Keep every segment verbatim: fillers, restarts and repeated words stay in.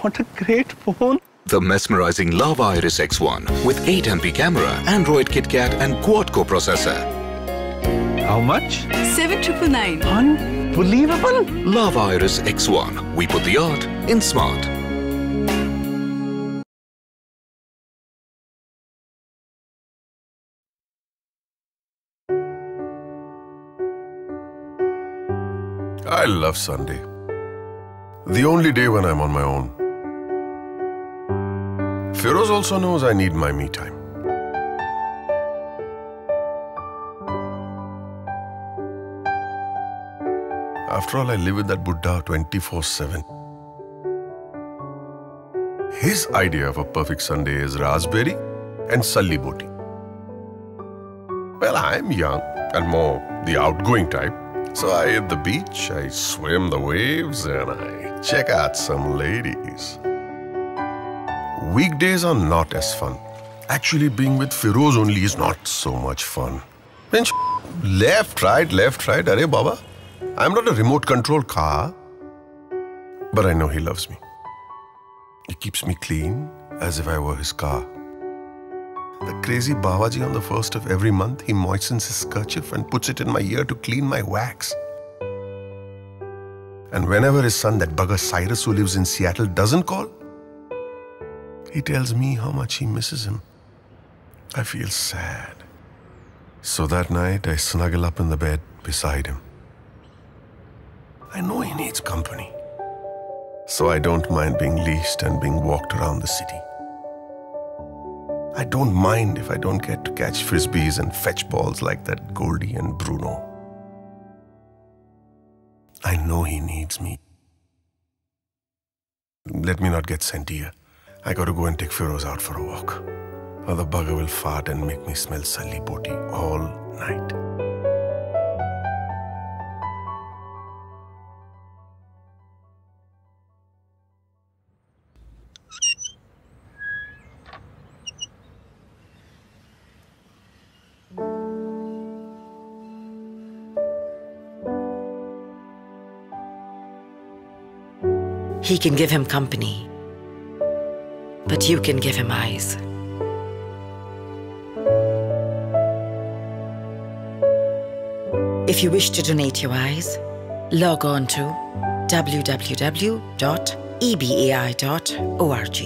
What a great phone. The mesmerizing Lava Iris X one with eight megapixel camera, Android KitKat and quad-core processor. How much? seven nine nine nine. Unbelievable. Lava Iris X one. We put the art in smart. I love Sunday. The only day when I'm on my own. Feroz also knows I need my me time. After all, I live with that Buddha twenty-four seven. His idea of a perfect Sunday is raspberry and salli boti. Well, I'm young and more the outgoing type. So I hit the beach, I swim the waves, and I check out some ladies. Weekdays are not as fun. Actually, being with Feroz only is not so much fun. Then left, right, left, right. Arey Baba, I'm not a remote control car. But I know he loves me. He keeps me clean as if I were his car. The crazy Babaji on the first of every month, he moistens his kerchief and puts it in my ear to clean my wax. And whenever his son, that bugger Cyrus who lives in Seattle, doesn't call, he tells me how much he misses him. I feel sad. So that night, I snuggle up in the bed beside him. I know he needs company. So I don't mind being leashed and being walked around the city. I don't mind if I don't get to catch frisbees and fetch balls like that Goldie and Bruno. I know he needs me. Let me not get sent here. I gotta go and take Feroz out for a walk. Or the bugger will fart and make me smell salli boti all night. He can give him company, but you can give him eyes. If you wish to donate your eyes, log on to w w w dot e b a i dot org.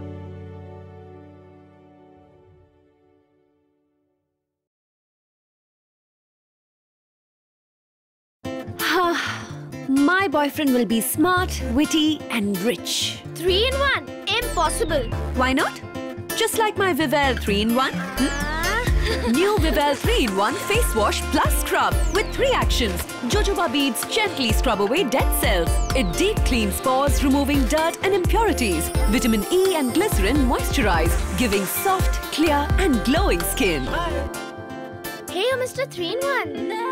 My boyfriend will be smart, witty, and rich. Three in one? Impossible. Why not? Just like my Vivelle three in one. Hmm? New Vivelle three in one Face Wash Plus Scrub with three actions. Jojoba beads gently scrub away dead cells. It deep cleans pores, removing dirt and impurities. Vitamin E and glycerin moisturize, giving soft, clear, and glowing skin. Hey, you're Mister three in one. No.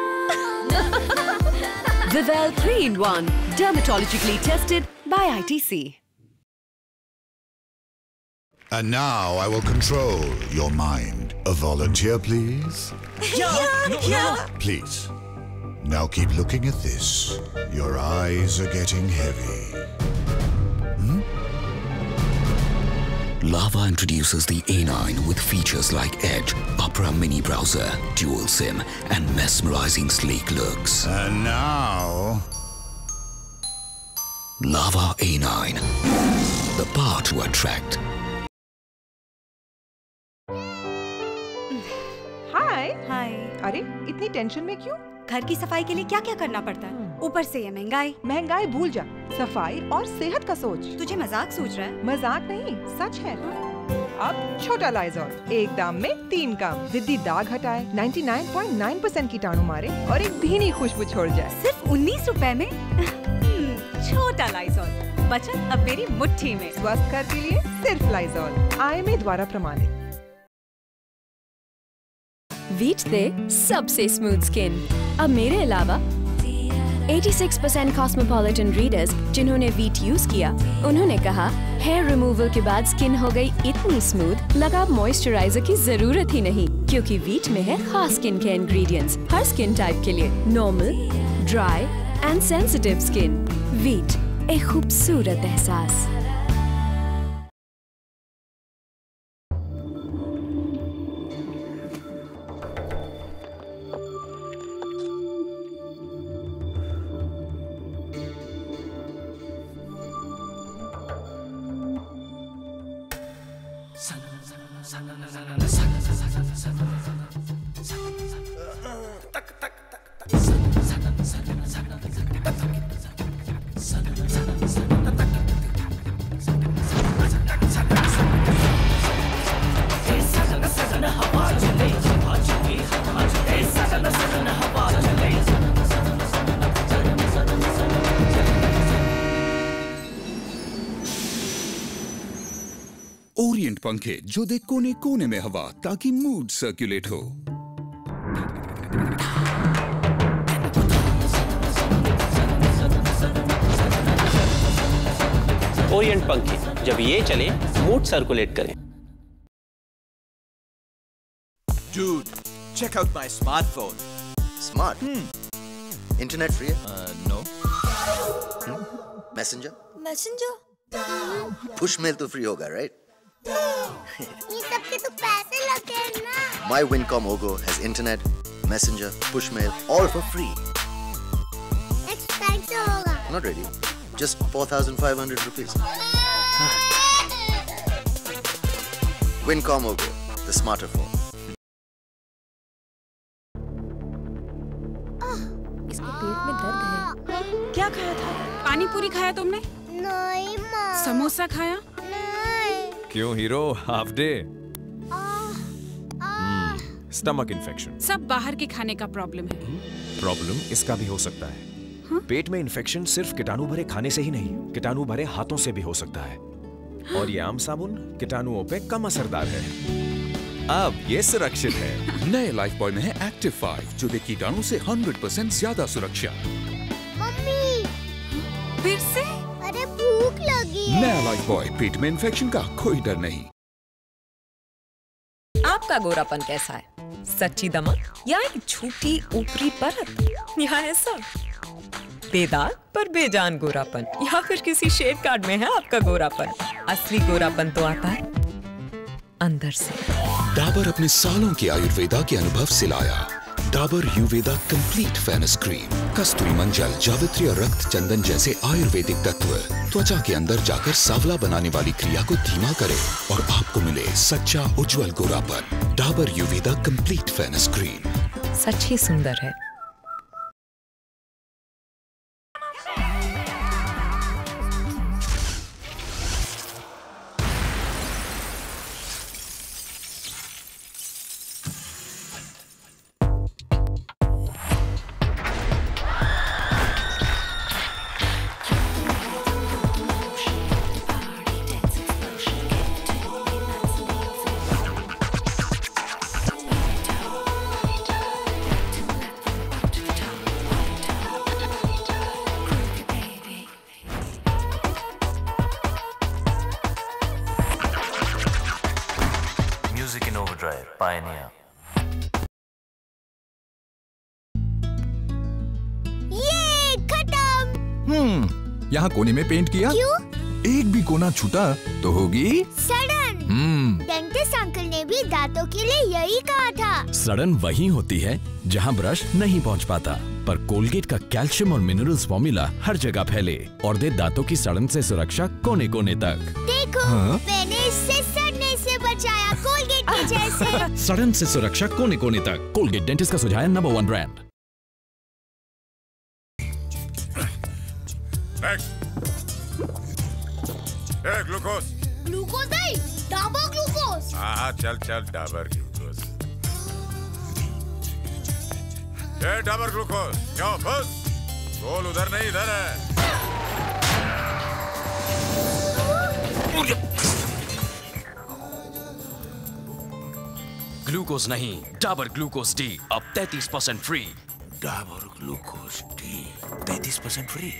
Vivelle three in one, dermatologically tested by I T C. And now I will control your mind. A volunteer, please? Yeah, yeah. Please. Now keep looking at this. Your eyes are getting heavy. Hmm? Lava introduces the A nine with features like Edge, Opera Mini Browser, Dual SIM, and mesmerizing sleek looks. And now... Lava A nine. The power to attract. हाय हाय। अरे इतनी tension में क्यों? घर की सफाई के लिए क्या क्या करना पड़ता है? ऊपर से ये महंगाई। महंगाई भूल जा, सफाई और सेहत का सोच। तुझे मजाक सूझ रहा है? मजाक नहीं, सच है। अब छोटा लाइजॉल, एक दाम में तीन काम। जिद्दी दाग हटाए, निन्यानवे पॉइंट नौ परसेंट कीटाणु मारे और एक भीनी खुशबू छोड़ जाए। सिर्फ उन्नीस रुपए में? छोटा लाइजॉल, बचत अब मेरी मुट्ठी में। स्वस्थ घर के लिए सिर्फ लाइजॉल, आई एम ए द्वारा प्रमाणित। वीट दे सबसे स्मूथ स्किन। अब मेरे अलावा छियासी परसेंट कॉस्मोपॉलिटन रीडर्स जिन्होंने वीट यूज किया, उन्होंने कहा हेयर रिमूवल के बाद स्किन हो गई इतनी स्मूथ, लगा मॉइस्चराइजर की जरूरत ही नहीं, क्योंकि वीट में है खास स्किन केयर इंग्रेडिएंट्स हर स्किन टाइप के लिए। Normal, dry and sensitive skin. Veet, एक खूबसूरत एहसास। पंखे जो दे कोने कोने में हवा ताकि मूड सर्कुलेट हो। ओरिएंट पंखे, जब ये चले मूड सर्कुलेट करें। Dude, check out my smartphone. Smart? Hmm. Internet free? Uh, no. Hmm? Messenger? Messenger? Push mail तो free होगा, right? ये सब के तो पैसे लगते हैं ना। My Wincom Ogo has internet, messenger, push mail, all for free. Expensive होगा। Not really. Just four thousand five hundred rupees. Wincom Ogo, the smarter phone. इसके पेट में दर्द है। क्या खाया था? पानी पूरी खाया तुमने? नहीं माँ। समोसा खाया? नहीं। क्यों hero, half day? Stomach infection. सब बाहर के खाने का प्रॉब्लम है। प्रॉब्लम इसका भी हो सकता है। हा? पेट में इन्फेक्शन सिर्फ कीटाणु भरे खाने से ही नहीं, कीटाणु भरे हाथों से भी हो सकता है। और ये आम साबुन कीटाणुओं पे कम असरदार है। अब ये सुरक्षित है। नए लाइफ बॉय में है एक्टिव फाइव जो दे कीटाणु से हंड्रेड परसेंट ज्यादा सुरक्षा। मम्मी, फिर से? अरे भूख लगी है। नया लाइफ बॉय, पेट में इन्फेक्शन का कोई डर नहीं। आपका गोरापन कैसा है? सच्ची दमक या एक झूठी ऊपरी परत या ऐसा बेदाग पर बेजान गोरापन, या फिर किसी शेड कार्ड में है आपका गोरापन? असली गोरापन तो आता है अंदर से। डाबर अपने सालों के आयुर्वेदा के अनुभव से लाया Dabur Uveda complete fairness cream. कस्तूरी मंजल, जावित्री और रक्त चंदन जैसे आयुर्वेदिक तत्व त्वचा के अंदर जाकर सांवला बनाने वाली क्रिया को धीमा करे और आपको मिले सच्चा उज्जवल गोरापन। Dabur Uveda complete fairness cream सच ही सुंदर है। Pioneer. ये खत्म। हम्म, यहाँ कोने में पेंट किया? क्यों? एक भी कोना छूटा तो होगी सड़न। हम्म, डेंटिस्ट अंकल ने भी दांतों के लिए यही कहा था। सड़न वही होती है जहाँ ब्रश नहीं पहुँच पाता, पर कोलगेट का कैल्शियम और मिनरल्स फॉर्मूला हर जगह फैले और दे दांतों की सड़न से सुरक्षा कोने कोने तक। देखो, हाँ? मैंने इससे सड़ने से बचाया, कोलगेट के जैसे। सड़न से सुरक्षा कोने कोने तक। कोलगेट डेंटिस्ट का सुझाव नंबर वन ब्रांड। ए, ग्लूकोज। ग्लूकोज नहीं, डाबर ग्लूकोज। हाँ चल चल डाबर ग्लूकोज। ए, डाबर ग्लूकोज क्यों बस? गोल उधर नहीं इधर है। ग्लूकोज नहीं, डाबर ग्लूकोज डी अब तैंतीस percent free. Dabur glucose D तैंतीस परसेंट फ्री।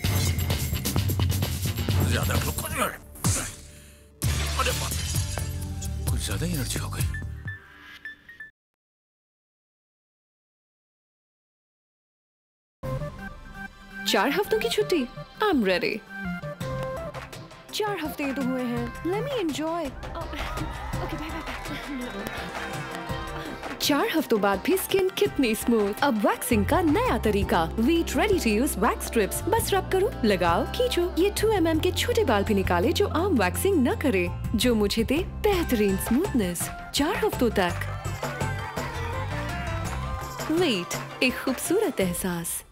ज्यादा ग्लूकोज है। अरे बाप, कुछ ज्यादा एनर्जी हो गई। चार हफ्तों की छुट्टी, आई एम रेडी। चार हफ्ते तो हुए हैं, let me enjoy. Okay bye bye. चार हफ्तों बाद भी स्किन कितनी स्मूथ। अब वैक्सिंग का नया तरीका, Veet ready to use wax strips. बस रब करो, लगाओ, खींचो। ये टू एम एम के छोटे बाल भी निकाले जो आम वैक्सिंग न करे, जो मुझे दे बेहतरीन स्मूथनेस चार हफ्तों तक। वीट, एक खूबसूरत एहसास।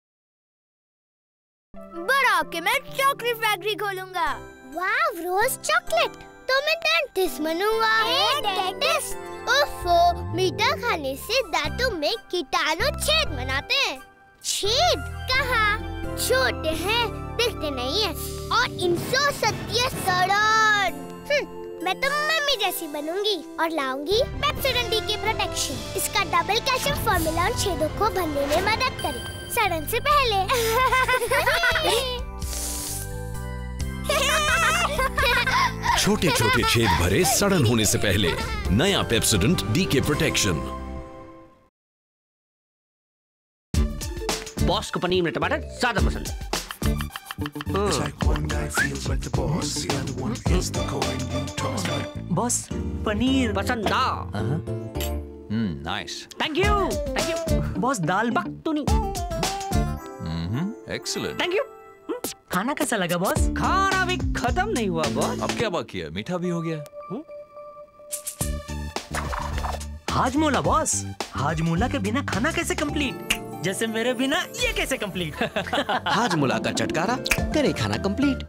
बड़ा होके मैं चॉकलेट फैक्ट्री खोलूंगा। वाव, रोज चॉकलेट। तो मैं डेंटिस्ट बनूंगा। डेंटिस्ट? ओफो, मीठा खाने से दांतों में कीटाणु छेद बनाते हैं। छेद कहाँ? छोटे हैं, दिखते नहीं है, और इनसे सत्य सड़न। मैं तो मम्मी जैसी बनूंगी और लाऊंगी पेप्सोडेंट डी के प्रोटेक्शन। इसका डबल कैल्शियम फॉर्मूला उन छेदों को भरने में मदद करे सड़न से पहले। छोटे छोटे छेद भरे सड़न होने से पहले नया Pepsodent D K protection. Boss को पनीर में टमाटर ज्यादा पसंद है। बॉस पनीर पसंद ना। Hmm nice. Thank you thank you. Boss दाल बख्तुनी। Hmm excellent. Thank you. खाना कैसा लगा बॉस? खाना भी खत्म नहीं हुआ बॉस। अब क्या बाकी है? मीठा भी हो गया। हाजमोला बॉस। हाजमोला के बिना खाना कैसे कंप्लीट? जैसे मेरे बिना ये कैसे कंप्लीट? हाजमोला का चटकारा तेरे खाना complete.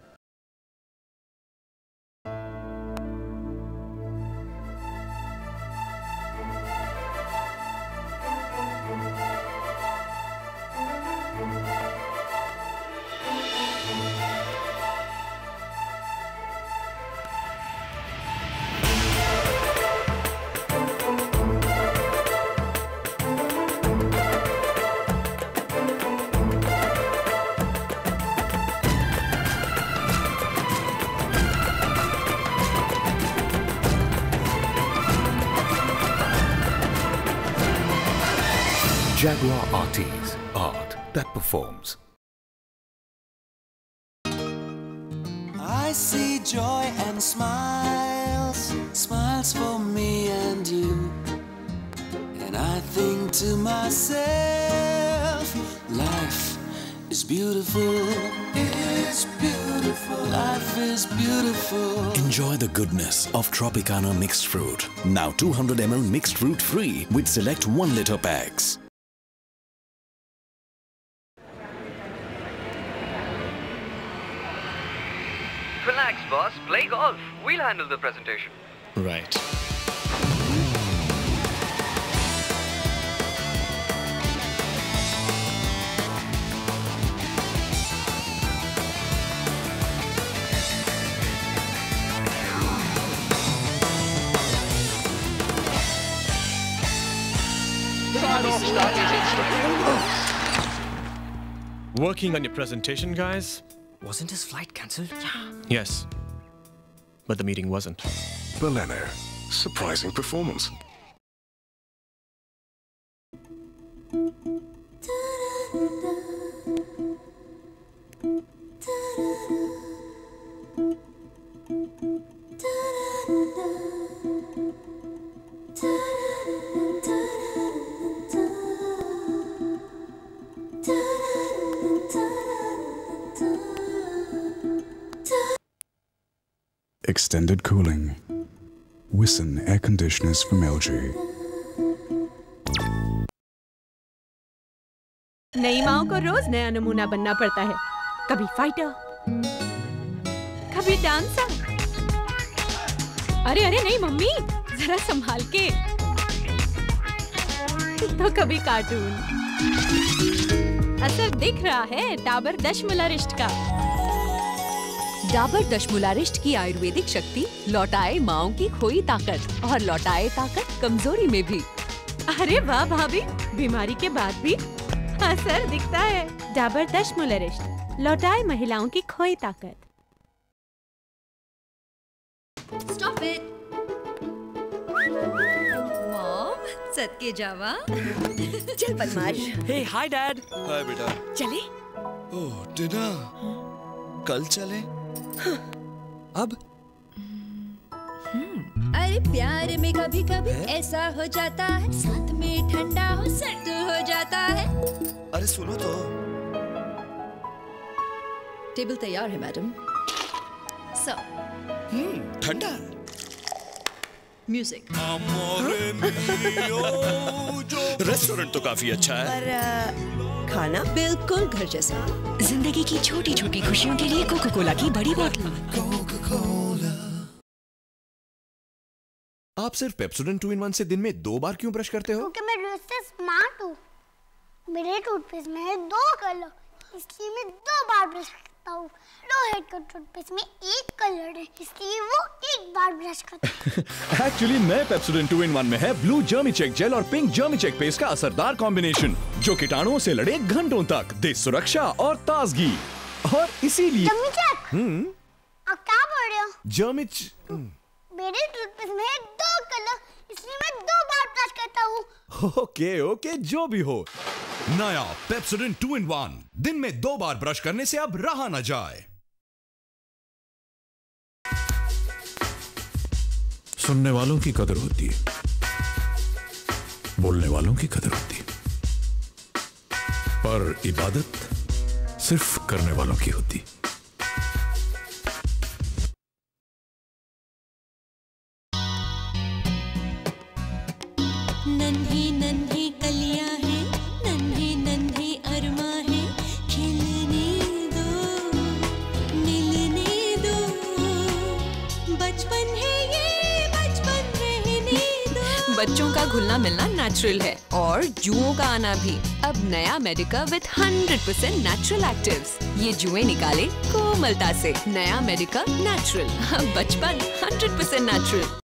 Jaguar R Ts, art that performs. I see joy and smiles, smiles for me and you. And I think to myself, life is beautiful, it's beautiful, life is beautiful. Enjoy the goodness of Tropicana mixed fruit. Now two hundred milliliters mixed fruit free with select one liter packs. Relax, boss. Play golf. We'll handle the presentation. Right. Working on your presentation, guys? Wasn't his flight cancelled? Yes. But the meeting wasn't. Berliner, surprising performance. Extended cooling. Wison air conditioners from L G. नई माओ को रोज नया नमूना बनना पड़ता है। कभी fighter, कभी dancer. अरे अरे नहीं मम्मी, जरा संभाल के। तो कभी कार्टून। असर दिख रहा है डाबर दशमूलारिष्ट का। डाबर दशमूलारिष्ट की आयुर्वेदिक शक्ति लौटाए माओं की खोई ताकत और लौटाए ताकत कमजोरी में भी। अरे वाह भाभी, बीमारी के बाद भी असर दिखता है। डाबर दशमूलारिष्ट लौटाए महिलाओं की खोई ताकत। Stop it. Mom, सदके जावा। चल बदमाश। Hey, hi dad. हाय बेटा। चले? Oh, dinner. कल चले? अब? अरे प्यार में कभी कभी ऐसा हो जाता है, साथ में ठंडा हो सेट हो जाता है। अरे सुनो तो। टेबल तैयार है मैडम। सो हम्म ठंडा। म्यूजिक। रेस्टोरेंट तो काफी अच्छा है। पर खाना बिल्कुल घर जैसा। जिंदगी की छोटी छोटी खुशियों के लिए कोका कोला की बड़ी बोतल। आप सिर्फ पेप्सोडेंट टू इन वन से दिन में दो बार क्यों ब्रश करते हो? क्योंकि मैं रोज से स्मार्ट हूँ। मेरे टूथपेस्ट में है दो कलर, इसलिए मैं दो बार ब्रश करती सकता हूँ। लोहेड का टूथपेस्ट में एक कलर है, इसलिए वो एक बार ब्रश करता है। एक्चुअली नए पेप्सोडेंट टू इन वन में है ब्लू जर्मी चेक जेल और पिंक जर्मी चेक पेस्ट का असरदार कॉम्बिनेशन, जो कीटाणुओं से लड़े घंटों तक दे सुरक्षा और ताजगी। और इसीलिए जर्मी चेक। हम्म आप क्या बोल रहे हो? जर्मी मेरे टूथपेस्ट में है दो कलर, इसलिए मैं दो बार ब्रश करता हूँ। ओके ओके जो भी हो। नया पेप्सोडेंट टू इन वन दिन में दो बार ब्रश करने से अब रहा न जाए। सुनने वालों की कदर होती है, बोलने वालों की कदर होती है, पर इबादत सिर्फ करने वालों की होती है। नन्ही नन्ही कलियां हैं, नन्हे नन्हे अरमा है, खिलने दो, मिलने दो, बचपन है ये, बचपन रहने दो। बच्चों का घुलना मिलना नेचुरल है और जुओं का आना भी। अब नया Mediker with hundred percent natural actives. ये जुएं निकाले कोमलता से। नया मेडिका नेचुरल, बचपन हंड्रेड परसेंट नेचुरल।